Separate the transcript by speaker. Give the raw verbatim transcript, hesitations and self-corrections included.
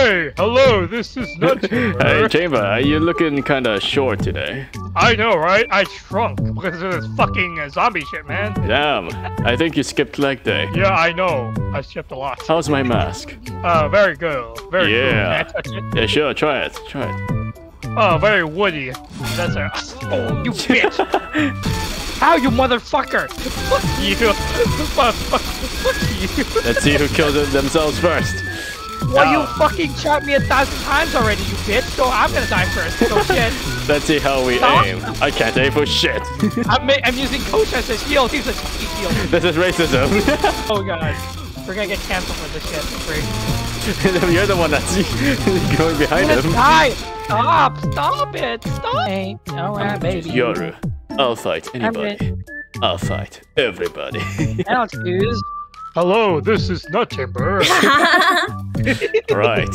Speaker 1: Hey, hello, this is Nut Chamber.
Speaker 2: Hey, Chamber, you looking kinda short today.
Speaker 1: I know, right? I shrunk because of this fucking uh, zombie shit, man.
Speaker 2: Damn, I think you skipped leg day.
Speaker 1: Yeah, I know. I skipped a lot.
Speaker 2: How's my mask?
Speaker 1: Uh, very good. Very
Speaker 2: Yeah.
Speaker 1: good. Can I touch it?
Speaker 2: Yeah, sure, try it, try it.
Speaker 1: Oh, very woody. That's a. Oh, you bitch! How, you motherfucker! Fuck you! Fuck, fuck, fuck you!
Speaker 2: Let's see who kills themselves first.
Speaker 1: Well, you fucking shot me a thousand times already, you bitch, so I'm gonna die first, so shit.
Speaker 2: Let's see how we
Speaker 1: Stop.
Speaker 2: aim. I can't aim for shit.
Speaker 1: I'm, ma I'm using Coach as a shield, he's a fucking shield.
Speaker 2: This is racism.
Speaker 1: Oh god. We're gonna get canceled for this shit for free.
Speaker 2: You're the one that's going behind
Speaker 1: I'm
Speaker 2: him.
Speaker 1: gonna die! Stop! Stop it! Stop! Hey, alright, baby.
Speaker 2: Yoru, I'll fight anybody. I'll fight everybody.
Speaker 1: I don't choose. Hello, this is Nut Chamber.
Speaker 2: Right.